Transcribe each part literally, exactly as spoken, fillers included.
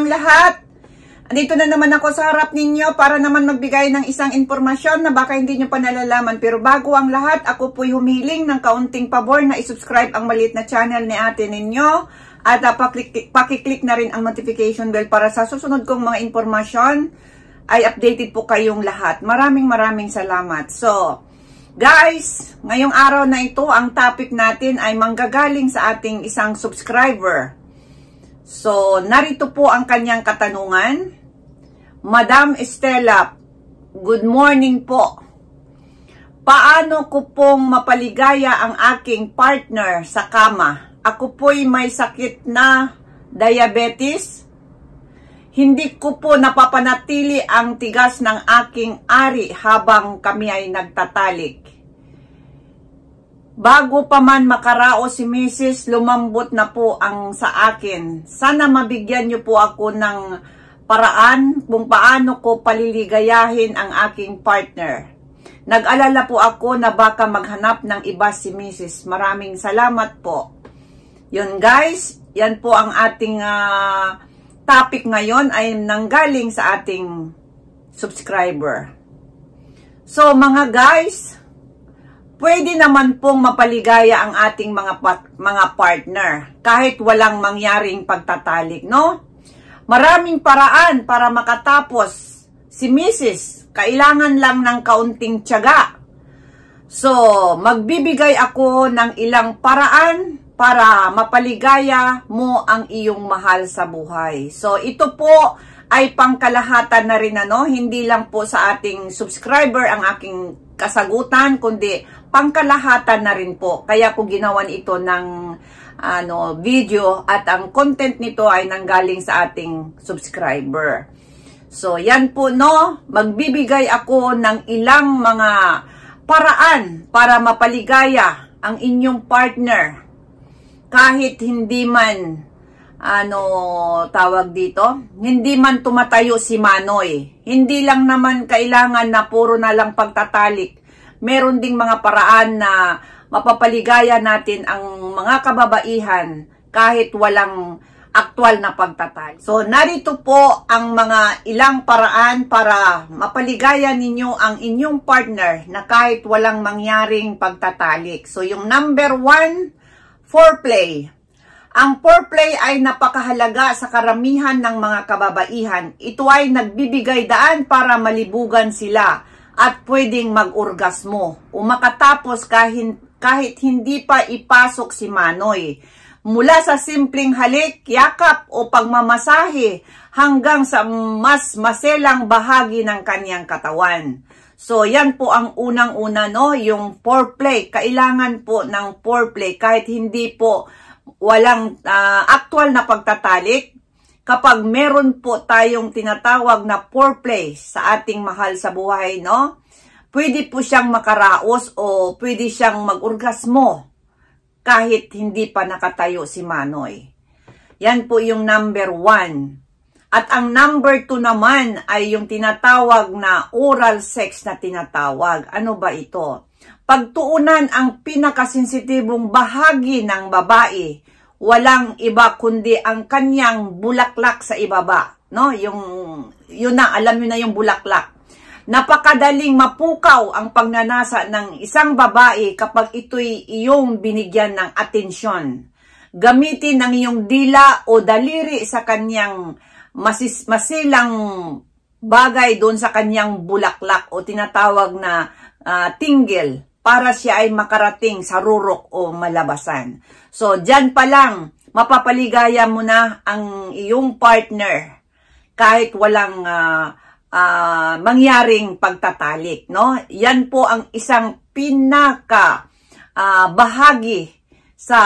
ang lahat. Andito na naman ako sa harap ninyo para naman magbigay ng isang informasyon na baka hindi nyo pa nalalaman. Pero bago ang lahat, ako po'y humiling ng kaunting pabor na isubscribe ang maliit na channel ni ate ninyo. At uh, pakiclick, pakiclick na rin ang notification bell para sa susunod kong mga informasyon ay updated po kayong lahat. Maraming maraming salamat. So, guys, ngayong araw na ito, ang topic natin ay manggagaling sa ating isang subscriber. So, narito po ang kanyang katanungan. Madam Estela, good morning po. Paano ko pong mapaligaya ang aking partner sa kama? Ako po'y may sakit na diabetes. Hindi ko po napapanatili ang tigas ng aking ari habang kami ay nagtatalik. Bago pa man makaraos si Missus, lumambot na po ang sa akin. Sana mabigyan niyo po ako ng paraan kung paano ko paliligayahin ang aking partner. Nag-alala po ako na baka maghanap ng iba si Missus Maraming salamat po. Yun guys, yan po ang ating uh, topic ngayon ay nanggaling sa ating subscriber. So mga guys, pwede naman pong mapaligaya ang ating mga mga partner kahit walang mangyaring pagtatalik, no? Maraming paraan para makatapos si Missus Kailangan lang ng kaunting tiyaga. So, magbibigay ako ng ilang paraan para mapaligaya mo ang iyong mahal sa buhay. So, ito po ay pangkalahatan na rin, ano? Hindi lang po sa ating subscriber ang aking kasagutan, kundi pangkalahatan na rin po. Kaya ko ginawan ito ng ano, video at ang content nito ay nanggaling sa ating subscriber. So, yan po, no? Magbibigay ako ng ilang mga paraan para mapaligaya ang inyong partner. Kahit hindi man, ano, tawag dito, hindi man tumatayo si Manoy. Hindi lang naman kailangan na puro na lang pagtatalik. Meron ding mga paraan na mapapaligaya natin ang mga kababaihan kahit walang aktwal na pagtatalik. So, narito po ang mga ilang paraan para mapaligaya ninyo ang inyong partner na kahit walang mangyaring pagtatalik. So, yung number one, foreplay. Ang foreplay ay napakahalaga sa karamihan ng mga kababaihan. Ito ay nagbibigay daan para malibugan sila at pwedeng mag-orgasmo o makatapos kahit, kahit hindi pa ipasok si Manoy. Mula sa simpleng halik, yakap o pagmamasahe hanggang sa mas maselang bahagi ng kanyang katawan. So, yan po ang unang-una, no? Yung foreplay. Kailangan po ng foreplay kahit hindi po walang uh, aktwal na pagtatalik. Kapag meron po tayong tinatawag na foreplay sa ating mahal sa buhay, no? Pwede po siyang makaraos o pwede siyang mag-orgasmo kahit hindi pa nakatayo si Manoy. Yan po yung number one. At ang number two naman ay yung tinatawag na oral sex na tinatawag. Ano ba ito? Pagtuunan ang pinakasensitibong bahagi ng babae, walang iba kundi ang kanyang bulaklak sa ibaba. No? Yung, yun na, alam nyo na yung bulaklak. Napakadaling mapukaw ang pagnanasa ng isang babae kapag ito'y iyong binigyan ng atensyon. Gamitin ang iyong dila o daliri sa kanyang masis masilang bagay doon sa kanyang bulaklak o tinatawag na uh, tinggil para siya ay makarating sa rurok o malabasan. So, dyan pa lang, mapapaligaya mo na ang iyong partner kahit walang uh, Uh, mangyaring pagtatalik, no? Yan po ang isang pinaka uh, bahagi sa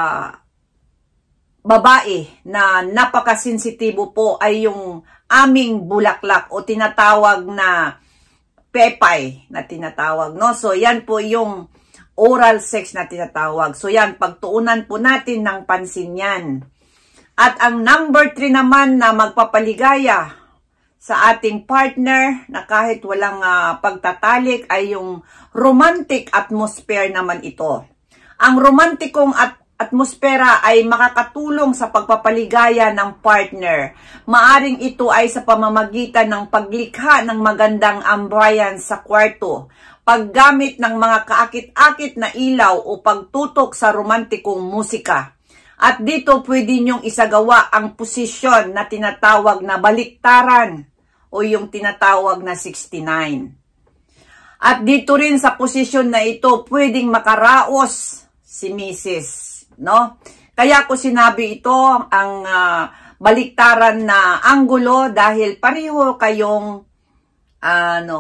babae na napakasensitibo po ay yung aming bulaklak o tinatawag na pepay na tinatawag, no? So, yan po yung oral sex na tinatawag. So, yan, pagtuunan po natin ng pansin yan. At ang number three naman na magpapaligaya sa ating partner na kahit walang uh, pagtatalik ay yung romantic atmosphere naman ito. Ang romantikong at atmosfera ay makakatulong sa pagpapaligaya ng partner. Maaring ito ay sa pamamagitan ng paglikha ng magandang ambience sa kwarto, paggamit ng mga kaakit-akit na ilaw o pagtutok sa romantikong musika. At dito pwede niyong isagawa ang posisyon na tinatawag na baliktaran o yung tinatawag na sixty-nine. At dito rin sa posisyon na ito pwedeng makaraos si Missus No? Kaya ko sinabi ito ang uh, baliktaran na anggulo dahil pareho kayong ano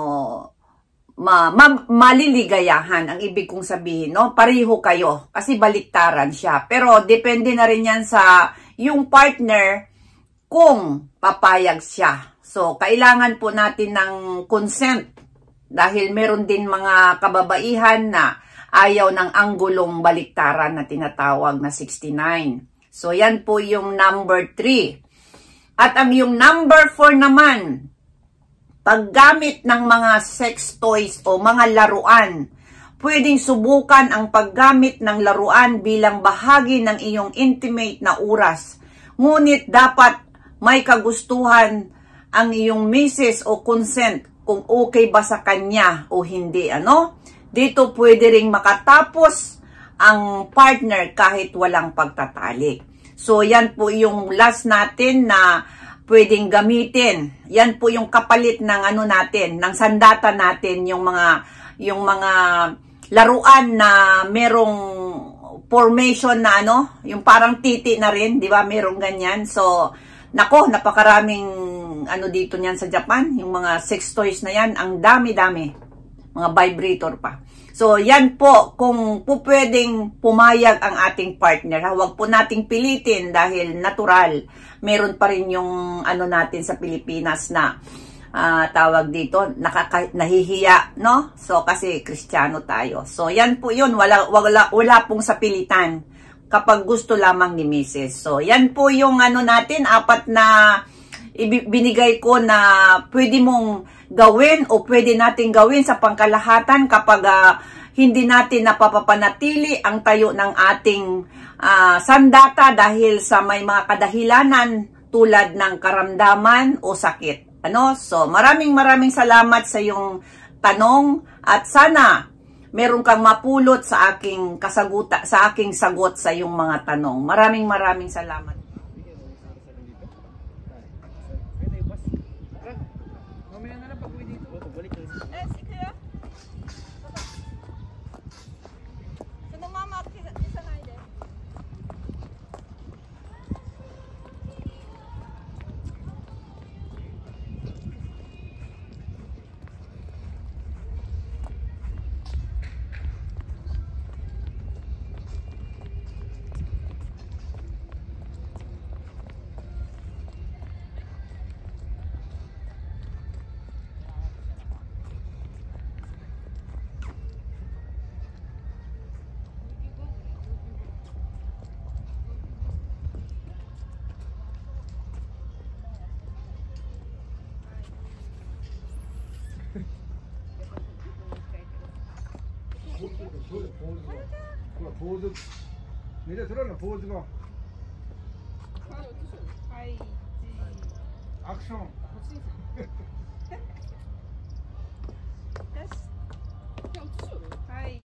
ma, ma, maliligayahan ang ibig kong sabihin, no? Pareho kayo kasi baliktaran siya. Pero depende na rin yan sa yung partner kung papayag siya. So kailangan po natin ng consent dahil meron din mga kababaihan na ayaw ng anggulong baliktaran na tinatawag na sixty-nine. So, yan po yung number three. At ang yung number four naman, paggamit ng mga sex toys o mga laruan. Pwedeng subukan ang paggamit ng laruan bilang bahagi ng iyong intimate na oras. Ngunit dapat may kagustuhan ang iyong misis o consent kung okay ba sa kanya o hindi, ano? Dito pwede ring makatapos ang partner kahit walang pagtatalik. So yan po yung last natin na pwedeng gamitin. Yan po yung kapalit ng ano natin, ng sandata natin, yung mga yung mga laruan na merong formation na ano, yung parang titi na rin, di ba? Merong ganyan. So nako, napakaraming ano dito niyan sa Japan, yung mga sex toys na yan, ang dami-dami. Mga vibrator pa. So, yan po, kung po pwedeng pumayag ang ating partner, huwag po nating pilitin dahil natural. Meron pa rin yung ano natin sa Pilipinas na uh, tawag dito, nakaka nahihiya, no? So, kasi Kristiyano tayo. So, yan po yun, wala, wala, wala pong sa pilitan kapag gusto lamang ni Missus So, yan po yung ano natin, apat na binigay ko na pwede mong gawin o pwede natin gawin sa pangkalahatan kapag uh, hindi natin napapapanatili ang tayo ng ating uh, sandata dahil sa may mga kadahilanan tulad ng karamdaman o sakit. Ano? So, maraming maraming salamat sa iyong tanong at sana meron kang mapulot sa aking kasaguta, sa aking sagot sa iyong mga tanong. Maraming maraming salamat. 포즈 내가 들어라 포즈가 액션 됐어.